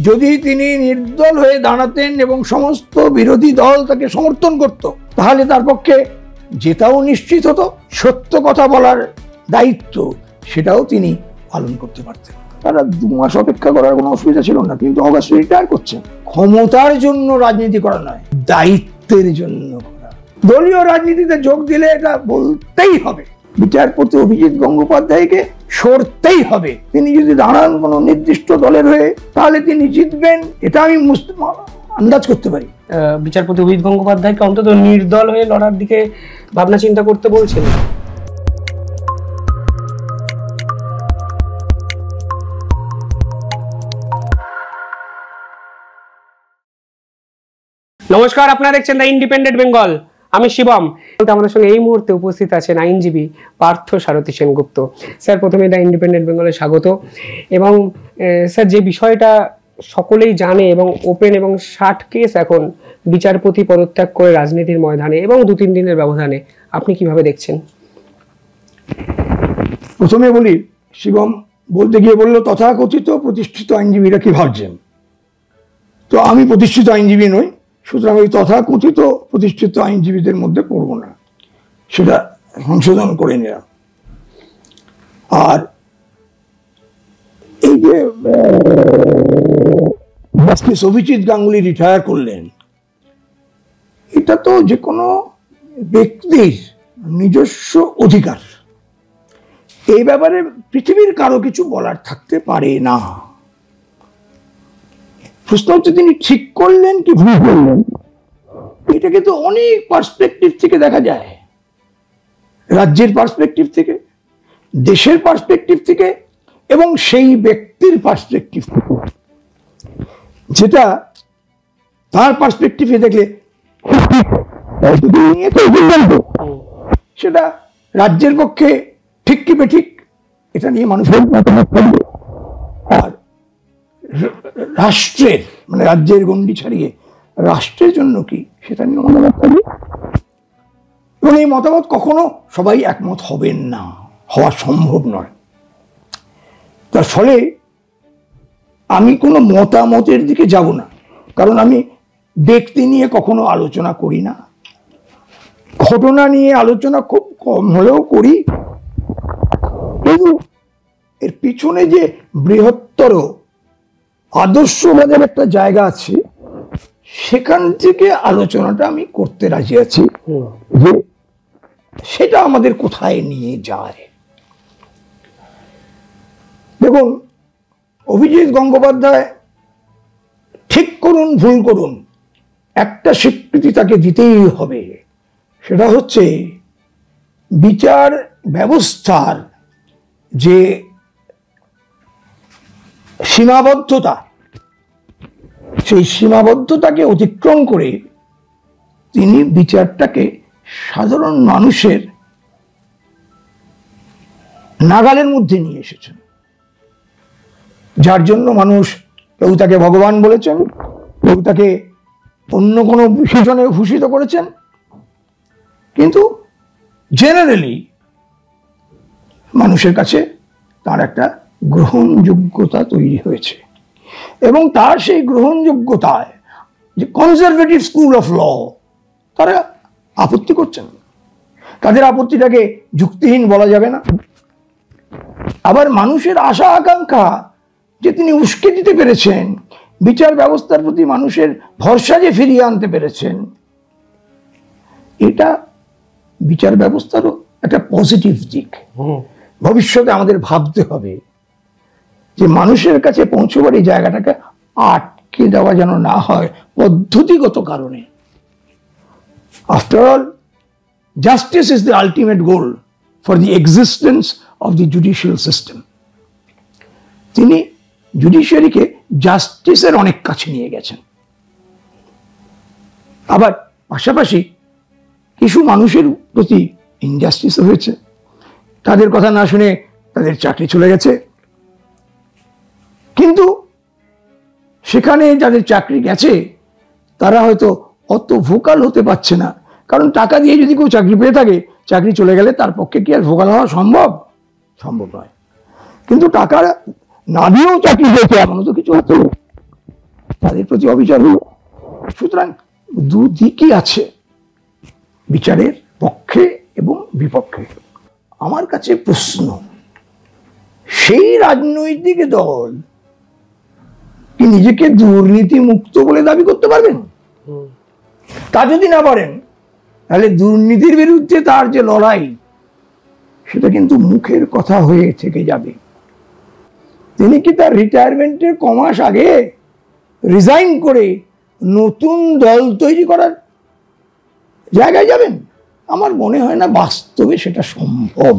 যদি তিনি নির্দল হয়ে দাঁড়াতেন এবং সমস্ত বিরোধী দল তাকে সমর্থন করত, তাহলে তার পক্ষে জেতাও নিশ্চিত হতো, সত্য কথা বলার দায়িত্ব সেটাও তিনি পালন করতে পারতেন। তারা 2 মাস অপেক্ষা করার কোনো অসুবিধা ছিল না, কিন্তু অগাস্ট রিটায়ার করছেন। ক্ষমতার জন্য রাজনীতি করা নয়, দায়িত্বের জন্য করা। দলীয় রাজনীতিতে যোগ দিলে এটা বলতেই হবে, বিচারপতি অভিজিৎ গঙ্গোপাধ্যায়কে সরতেই হবে। তিনি যদি দাঁড়ান কোনো নির্দিষ্ট দলের হয়ে, তাহলে তিনি জিতবেন, এটা আমি আন্দাজ করতে পারি। বিচারপতি অভিজিৎ গঙ্গোপাধ্যায়কে অন্তত নির্দল হয়ে লড়ার দিকে ভাবনা চিন্তা করতে বলছেন। নমস্কার, আপনারা দেখছেন দ্য ইন্ডিপেন্ডেন্ট বেঙ্গল। আমি শিবম। আমাদের সঙ্গে এই মুহূর্তে উপস্থিত আছেন আইনজীবী পার্থ সারথী সেনগুপ্ত। স্যার, প্রথমে দ্য ইন্ডিপেন্ডেন্ট বেঙ্গলে স্বাগত। এবং স্যার, যে বিষয়টা সকলেই জানে এবং ওপেন এবং 60 কেস এখন বিচারপতি পদত্যাগ করে রাজনীতির ময়দানে এবং 2-3 দিনের ব্যবধানে, আপনি কিভাবে দেখছেন? প্রথমে বলি, শিবম বলতে গিয়ে বললো তথাকথিত প্রতিষ্ঠিত আইনজীবীরা কি ভাবছেন। তো আমি প্রতিষ্ঠিত আইনজীবী নই, সুতরাং ওই তথাকথিত প্রতিষ্ঠিত আইনজীবীদের মধ্যে পড়ব না, সেটা সংশোধন করে নিলাম। আর এই যে জাস্টিস অভিজিৎ গাঙ্গুলি রিটায়ার করলেন, এটা তো যে কোনো ব্যক্তির নিজস্ব অধিকার। এই ব্যাপারে পৃথিবীর কারো কিছু বলার থাকতে পারে না। প্রশ্ন হচ্ছে তিনি ঠিক করলেন কি ভুল করলেন। এটাকে তো অনেক পার্সপেক্টিভ থেকে দেখা যায়, রাজ্যের পার্সপেক্টিভ থেকে, দেশের পার্সপেক্টিভ থেকে এবং সেই ব্যক্তির পার্সপেক্টিভ থেকে। যেটা তার পার্সপেক্টিভে দেখলে সেটা রাজ্যের পক্ষে ঠিক কি বেঠিক এটা নিয়ে মানুষের মতামত থাকবে, আর রাষ্ট্রের মানে রাজ্যের গণ্ডি ছাড়িয়ে রাষ্ট্রের জন্য কি সেটা নিয়ে মতামত থাকবে। এবং এই মতামত কখনো সবাই একমত হবেন না, হওয়া সম্ভব নয়। তার ফলে আমি কোনো মতামতের দিকে যাব না, কারণ আমি ব্যক্তি নিয়ে কখনো আলোচনা করি না। ঘটনা নিয়ে আলোচনা খুব কম হলেও করি, কিন্তু এর পিছনে যে বৃহত্তর আদর্শবাদের একটা জায়গা আছে, সেখান থেকে আলোচনাটা আমি করতে রাজি আছি, যে সেটা আমাদের কোথায় নিয়ে যায়। দেখুন, অভিজিৎ গঙ্গোপাধ্যায় ঠিক করুন ভুল করুন, একটা স্বীকৃতি তাকে দিতেই হবে, সেটা হচ্ছে বিচার ব্যবস্থার যে সীমাবদ্ধতা, সেই সীমাবদ্ধতাকে অতিক্রম করে তিনি বিচারটাকে সাধারণ মানুষের নাগালের মধ্যে নিয়ে এসেছেন, যার জন্য মানুষ কেউ তাকে ভগবান বলেছেন, কেউ তাকে অন্য কোনো বিশেষণে ভূষিত করেছেন, কিন্তু জেনারেলি মানুষের কাছে তার একটা গ্রহণযোগ্যতা তৈরি হয়েছে। এবং তার সেই গ্রহণযোগ্যতায় যে কনজারভেটিভ স্কুল অফ ল, তারা আপত্তি করছেন। তাদের আপত্তিটাকে যুক্তিহীন বলা যাবে না। আবার মানুষের আশা আকাঙ্ক্ষা যে তিনি উস্কে দিতে পেরেছেন, বিচার ব্যবস্থার প্রতি মানুষের ভরসা যে ফিরিয়ে আনতে পেরেছেন, এটা বিচার ব্যবস্থারও একটা পজিটিভ দিক। ভবিষ্যতে আমাদের ভাবতে হবে যে মানুষের কাছে পৌঁছবার এই জায়গাটাকে আটকে দেওয়া যেন না হয় পদ্ধতিগত কারণে। After all, justice is the ultimate goal for the existence of the judicial system. তিনি জুডিশিয়ারিকে জাস্টিসের অনেক কাছে নিয়ে গেছেন। আবার পাশাপাশি কিছু মানুষের প্রতি ইনজাস্টিস হয়েছে, তাদের কথা না শুনে তাদের চাকরি চলে গেছে। কিন্তু সেখানে যাদের চাকরি গেছে তারা হয়তো অত ভোকাল হতে পারছে না, কারণ টাকা দিয়ে যদি কেউ চাকরি পেয়ে থাকে, চাকরি চলে গেলে তার পক্ষে কি আর ভোকাল হওয়া সম্ভব? সম্ভব নয়। কিন্তু টাকা না দিয়েও চাকরি পেয়েছে এমনও তো কিছু হচ্ছে। তাদের প্রতি অবিচার হলো। সুতরাং দুদিকই আছে, বিচারের পক্ষে এবং বিপক্ষে। আমার কাছে প্রশ্ন, সেই রাজনৈতিক দল কি নিজেকে দুর্নীতি মুক্ত বলে দাবি করতে পারবেন? তা যদি না পারেন, তাহলে দুর্নীতির বিরুদ্ধে তার যে লড়াই, সেটা কিন্তু মুখের কথা হয়ে থেকে যাবে। তিনি কি তার রিটায়ারমেন্টের কমাস আগে রিজাইন করে নতুন দল তৈরি করার জায়গায় যাবেন? আমার মনে হয় না বাস্তবে সেটা সম্ভব।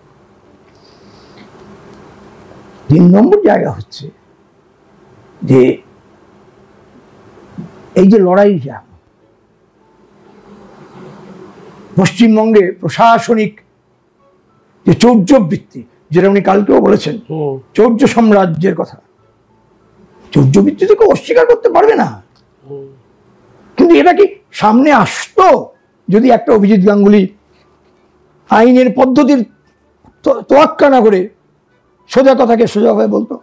3 নম্বর জায়গা হচ্ছে যে এই যে লড়াইটা পশ্চিমবঙ্গে প্রশাসনিক যে চৌর্যবৃত্তি, যেটা উনি কালকেও বলেছেন, চৌর্য সাম্রাজ্যের কথা, চৌর্যবৃত্তি তো কেউ অস্বীকার করতে পারবে না। কিন্তু এটা কি সামনে আসতো যদি একটা অভিজিৎ গাঙ্গুলি আইনের পদ্ধতির তোয়াক্কা না করে সোজা কথাকে সোজাভাবে বলতো?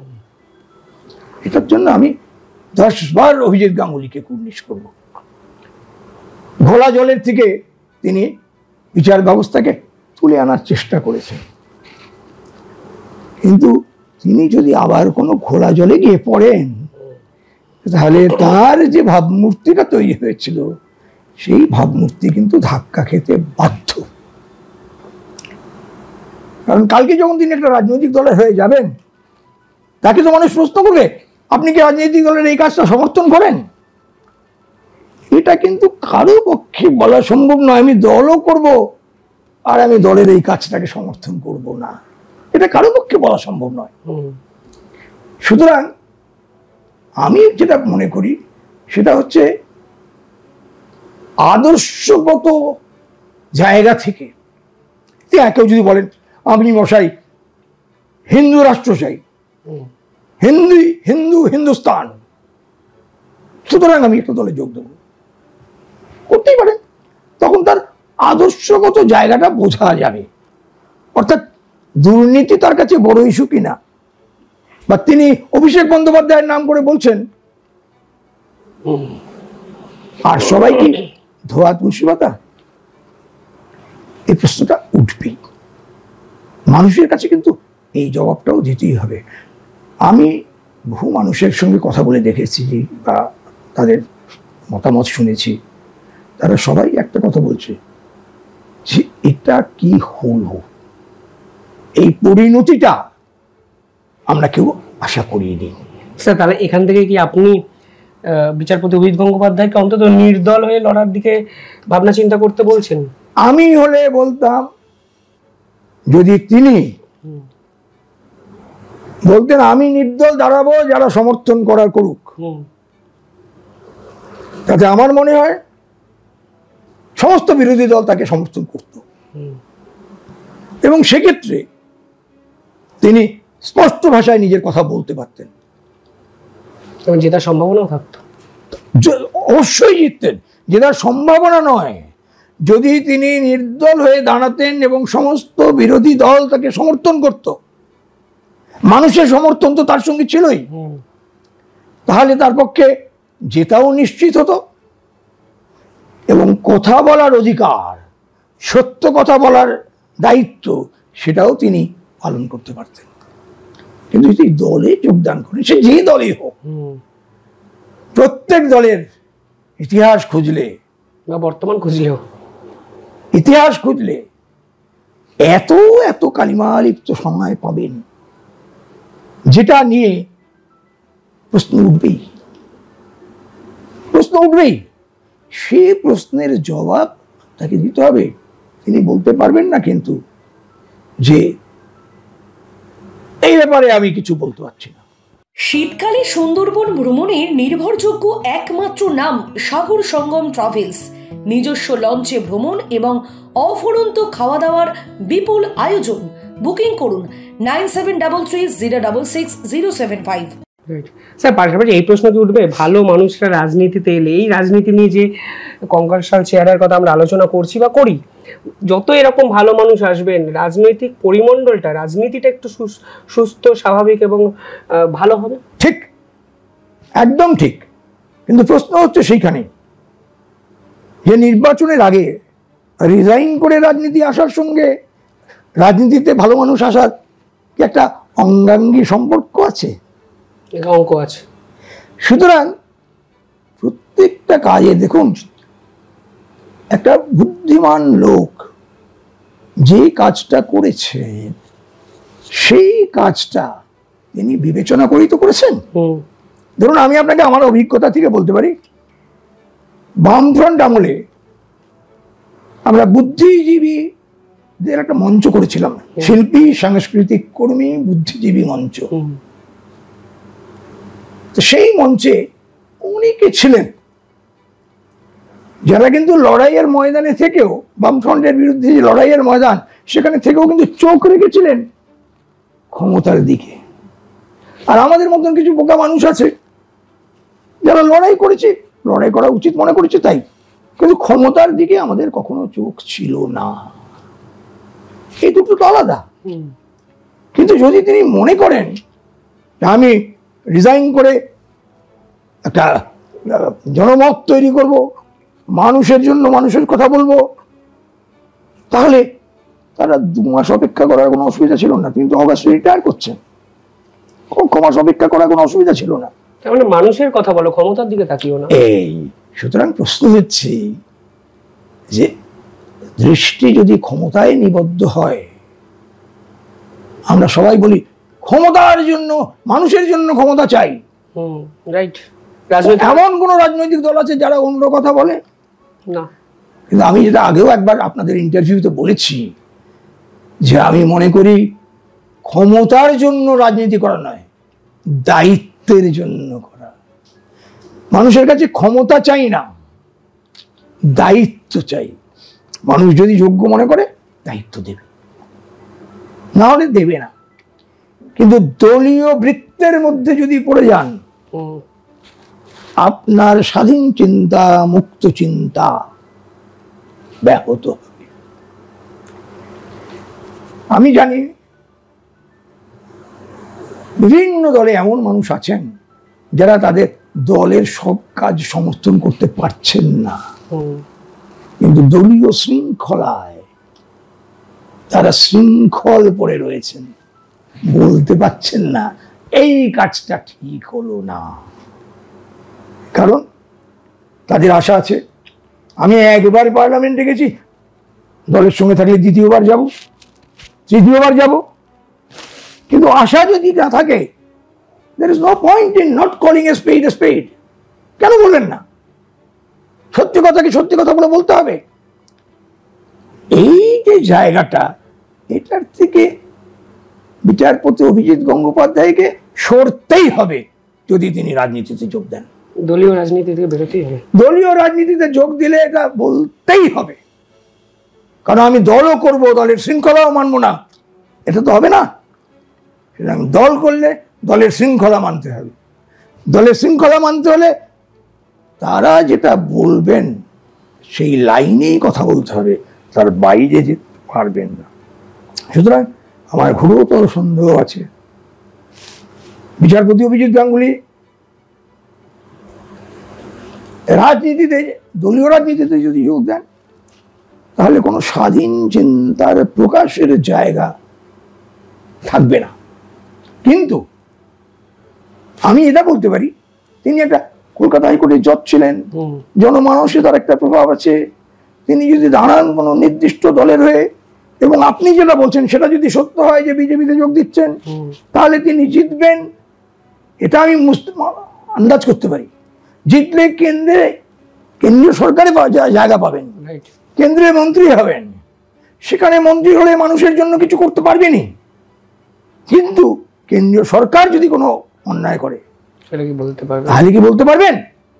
এটার জন্য আমি 10 বার অভিজিৎ গাঙ্গুলিকে কুর্নিশ করব। ঘোলা জলের থেকে তিনি বিচার ব্যবস্থাকে তুলে আনার চেষ্টা করেছেন, কিন্তু তিনি যদি আবার কোনো ঘোলা জলে গিয়ে পড়েন, তাহলে তার যে ভাবমূর্তিটা তৈরি হয়েছিল, সেই ভাবমূর্তি কিন্তু ধাক্কা খেতে বাধ্য। কারণ কালকে যখন তিনি একটা রাজনৈতিক দলের হয়ে যাবেন, তাকে তো মানুষ প্রশ্ন করবে, আপনি কি রাজনৈতিক দলের এই কাজটা সমর্থন করেন? এটা কিন্তু কারো পক্ষে বলা সম্ভব নয় আমি দলও করব আর আমি দলের এই কাজটাকে সমর্থন করব না, এটা কারো পক্ষে বলা সম্ভব নয়। সুতরাং আমি যেটা মনে করি সেটা হচ্ছে আদর্শগত জায়গা থেকে কেউ যদি বলেন আপনি মশাই হিন্দু রাষ্ট্র চাই, হিন্দুস্তান, সুতরাং আমি একটা দলে যোগ দেবো, করতেই পারেন। তখন তার আদর্শগত জায়গাটা বোঝা যাবে, অর্থাৎ দুর্নীতি তার কাছে বড় ইস্যু কিনা, বা তিনি অভিষেক বন্দ্যোপাধ্যায়ের নাম করে বলছেন আর সবাই কি ধোয়া তুলসী পাতা, এই প্রশ্নটা উঠবেই। মানুষের কাছে কিন্তু এই জবাবটাও দিতেই হবে। আমি বহু মানুষের সঙ্গে কথা বলে দেখেছি বা তাদের মতামত শুনেছি, তারা সবাই একটা কথা বলছে যে এটা কি হলো, এই পরিণতিটা আমরা কেউ আশা করিনি। স্যার, তাহলে এখান থেকে কি আপনি বিচারপতি অভিজিৎ গঙ্গোপাধ্যায়কে অন্তত নির্দল হয়ে লড়ার দিকে ভাবনা চিন্তা করতে বলছেন? আমি হলে বলতাম, যদি তিনি বলতেন আমি নির্দল দাঁড়াবো, যারা সমর্থন করার করুক, তাতে আমার মনে হয় সমস্ত বিরোধী দল তাকে সমর্থন করত, এবং সেক্ষেত্রে তিনি স্পষ্ট ভাষায় নিজের কথা বলতে পারতেন এবং জেতার সম্ভাবনাও থাকতো। অবশ্যই জিততেন, জেতার সম্ভাবনা নয়, যদি তিনি নির্দল হয়ে দাঁড়াতেন এবং সমস্ত বিরোধী দল তাকে সমর্থন করত, মানুষের সমর্থন তো তার সঙ্গে ছিলই, তাহলে তার পক্ষে জেতাও নিশ্চিত হতো এবং কথা বলার অধিকার, সত্য কথা বলার দায়িত্ব, সেটাও তিনি পালন করতে পারতেন। কিন্তু যদি দলে যোগদান করে, সে যে দলই হোক, প্রত্যেক দলের ইতিহাস খুঁজলে বা বর্তমান খুঁজলেও, ইতিহাস খুঁজলে এত এত কালিমালিপ্ত সময় পাবেন, যেটা নিয়ে প্রশ্ন উঠবেই, সে প্রশ্নের জবাব তাকে দিতে হবে। তিনি বলতে পারবেন না কিন্তু যে এই ব্যাপারে আমি কিছু বলতে পারছি না। শীতকালে সুন্দরবন ভ্রমণের নির্ভরযোগ্য একমাত্র নাম সাগর সঙ্গম ট্রাভেলস। নিজস্ব লঞ্চে ভ্রমণ এবং অফুরন্ত খাওয়া দাওয়ার বিপুল আয়োজন। বুকিং করুন 9733066075। স্যার, পাশাপাশি এই প্রশ্ন কি উঠবে, ভালো মানুষরা রাজনীতিতে এলে, এই রাজনীতি নিয়ে যে কঙ্কালসাল চেয়ারের কথা আমরা আলোচনা করছি বা করি, যত এরকম ভালো মানুষ আসবেন, রাজনৈতিক পরিমণ্ডলটা, রাজনীতিটা একটু সুস্থ, স্বাভাবিক এবং ভালো হবে। ঠিক, একদম ঠিক, কিন্তু প্রশ্ন হচ্ছে সেইখানে যে নির্বাচনের আগে রিজাইন করে রাজনীতি আসার সঙ্গে রাজনীতিতে ভালো মানুষ আসার কি একটা অঙ্গাঙ্গী সম্পর্ক আছে? অঙ্ক আছে। সুতরাং প্রত্যেকটা কাজে দেখুন, একটা বুদ্ধিমান লোক যে কাজটা করেছে সেই কাজটা তিনি বিবেচনা করেই তো করেছেন। ধরুন আমি আপনাকে আমার অভিজ্ঞতা থেকে বলতে পারি, বামফ্রন্ট আমলে আমরা বুদ্ধিজীবীদের একটা মঞ্চ করেছিলাম, শিল্পী সাংস্কৃতিক কর্মী বুদ্ধিজীবী মঞ্চ। তো সেই মঞ্চে অনেকে ছিলেন যারা কিন্তু লড়াইয়ের ময়দানে থেকেও, বামফ্রন্টের বিরুদ্ধে যে লড়াইয়ের ময়দান সেখানে থেকেও কিন্তু চোখ রেখেছিলেন ক্ষমতার দিকে। আর আমাদের মতন কিছু বোকা মানুষ আছে যারা লড়াই করেছে, লড়াই করা উচিত মনে করেছে তাই, কিন্তু ক্ষমতার দিকে আমাদের কখনো চোখ ছিল না। এই দুটো তো আলাদা। কিন্তু যদি তিনি মনে করেন আমি রিজাইন করে একটা জনমত তৈরি করব, মানুষের জন্য মানুষের কথা বলবো, তাহলে তারা 2 মাস অপেক্ষা করার কোনো অসুবিধা ছিল না। তিনি তো অগাস্টে রিটায়ার করছেন, 1 মাস অপেক্ষা করার কোনো অসুবিধা ছিল না। মানে মানুষের কথা বলো, ক্ষমতার দিকে তাকিও না। এই সুতরাং প্রশ্ন হচ্ছে যে দৃষ্টি যদি ক্ষমতায় নিবদ্ধ হয়, আমরা সবাই বলি ক্ষমতার জন্য, মানুষের জন্য ক্ষমতা চাই। রাইট। এমন কোন রাজনৈতিক দল আছে যারা অন্য কথা বলে না? কিন্তু আমি যেটা আগেও একবার আপনাদের ইন্টারভিউতে বলেছি যে আমি মনে করি ক্ষমতার জন্য রাজনীতি করা নয়, দায়িত্বের জন্য করা। মানুষের কাছে ক্ষমতা চাই না, দায়িত্ব চাই। মানুষ যদি যোগ্য মনে করে দায়িত্ব দেবে, না হলে দেবে না। কিন্তু দলীয় বৃত্তের মধ্যে যদি পড়ে যান, আপনার স্বাধীন চিন্তা, মুক্ত চিন্তা ব্যাহত হবে। আমি জানি বিভিন্ন দলে এমন মানুষ আছেন যারা তাদের দলের সব কাজ সমর্থন করতে পারছেন না, কিন্তু দলীয় শৃঙ্খলায় তারা শৃঙ্খল পড়ে রয়েছেন, বলতে পারছেন না এই কাজটা ঠিক হলো না। কারণ তাদের আশা আছে আমি একবার পার্লামেন্টে গেছি, দলের সঙ্গে থাকলে দ্বিতীয়বার যাব, তৃতীয়বার যাব। কিন্তু আশা যদি না থাকে, there is no point in not calling a spade a spade। কেন বললেন না? সত্যি কথাকে সত্যি কথা বলে বলতে হবে। এই যে জায়গাটা, এটার থেকে বিচারপতি অভিজিৎ গঙ্গোপাধ্যায়কে সরতেই হবে যদি তিনি রাজনীতিতে যোগ দেন। দলীয় রাজনীতি থেকে বেরোতেই হবে। দলীয় রাজনীতিতে যোগ দিলে এটা বলতেই হবে, কারণ আমি দলও করব, দলের শৃঙ্খলাও মানব না, এটা তো হবে না। দল করলে দলের শৃঙ্খলা মানতে হবে। দলের শৃঙ্খলা মানতে হলে তারা যেটা বলবেন সেই লাইনেই কথা বলতে হবে, তার বাইরে যেতে পারবেন না। সুতরাং আমার ঘোরতর সন্দেহ আছে বিচারপতি অভিজিৎ গাঙ্গুলি রাজনীতিতে, দলীয় রাজনীতিতে যদি যোগ দেন, তাহলে কোনো স্বাধীন চিন্তার প্রকাশের জায়গা থাকবে না। কিন্তু আমি এটা বলতে পারি, তিনি একটা কলকাতা হাইকোর্টের জজ ছিলেন, জনমানসে তার একটা প্রভাব আছে। তিনি যদি দাঁড়ান কোনো নির্দিষ্ট দলের হয়ে, এবং আপনি যেটা বলছেন সেটা যদি সত্য হয় যে বিজেপিতে যোগ দিচ্ছেন, তাহলে তিনি জিতবেন, এটা আমি আন্দাজ করতে পারি। জিতলে কেন্দ্রীয় সরকারে জায়গা পাবেন, কেন্দ্রীয় মন্ত্রী হবেন। সেখানে মন্ত্রী হলে মানুষের জন্য কিছু করতে পারবেনি, কিন্তু কেন্দ্রীয় সরকার যদি কোনো অন্যায় করে তাহলে কি বলতে পারবেন?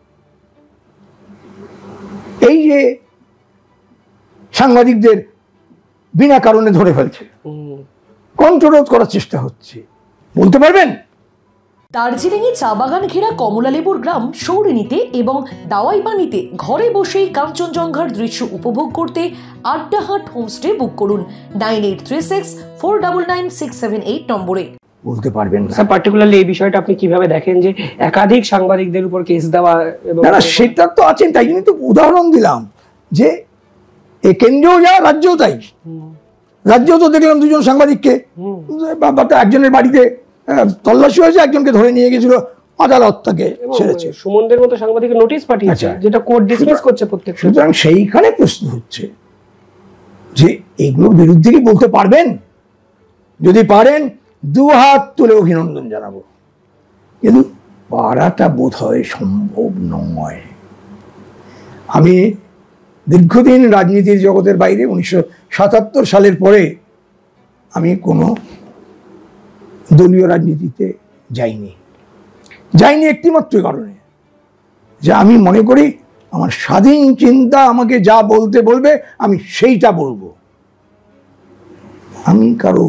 এই যে সাংবাদিকদের বিনা কারণে ধরে ফেলছে, কণ্ঠরোধ করার চেষ্টা হচ্ছে, বলতে পারবেন? দার্জিলিংয়ে চা বাগান ঘেরা কমলালেবুর গ্রাম সৌরিনীতে এবং দাওয়াইপানিতে ঘরে বসেই কাঞ্চনজঙ্ঘার দৃশ্য উপভোগ করতে আড্ডাহাট হোমস্টে বুক করুন 9836 499 678 নম্বরে। বলতে পারবেন না। স্যার পার্টিকুলারলি এই বিষয়টা আপনি কিভাবে দেখেন যে একাধিক সাংবাদিকদের উপর কেস দেওয়া এবং না সেটা তো আছেন, তাই জন্য তো উদাহরণ দিলাম যে এ কেন্দ্রেও যা রাজ্যও তাই। রাজ্যেও তো দেখলাম দুজন সাংবাদিককে একজনের বাড়িতে তল্লাশি হয়েছে, একজনকে ধরে নিয়ে গেছিল, আদালত তাকে ছেড়েছে। সুমনদের মতো সাংবাদিকের নোটিশ পাঠিয়েছে, যেটা কোর্ট ডিসমিস করছে প্রত্যেক। সুতরাং সেইখানে প্রশ্ন হচ্ছে যে এগুলোর বিরুদ্ধে কি বলতে পারবেন? যদি পারেন দু হাত তুলে অভিনন্দন জানাবো, কিন্তু পারাটা বোধ হয় সম্ভব নয়। আমি দীর্ঘদিন রাজনীতির জগতের বাইরে, 1977 সালের পরে আমি কোনো দলীয় রাজনীতিতে যাইনি একটিমাত্র কারণে, যে আমি মনে করি আমার স্বাধীন চিন্তা আমাকে যা বলতে বলবে আমি সেইটা বলবো। আমি কারো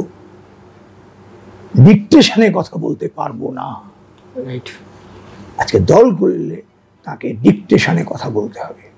ডিকটেশনে কথা বলতে পারবো না। আজকে দল করলে তাকে ডিকটেশনে কথা বলতে হবে।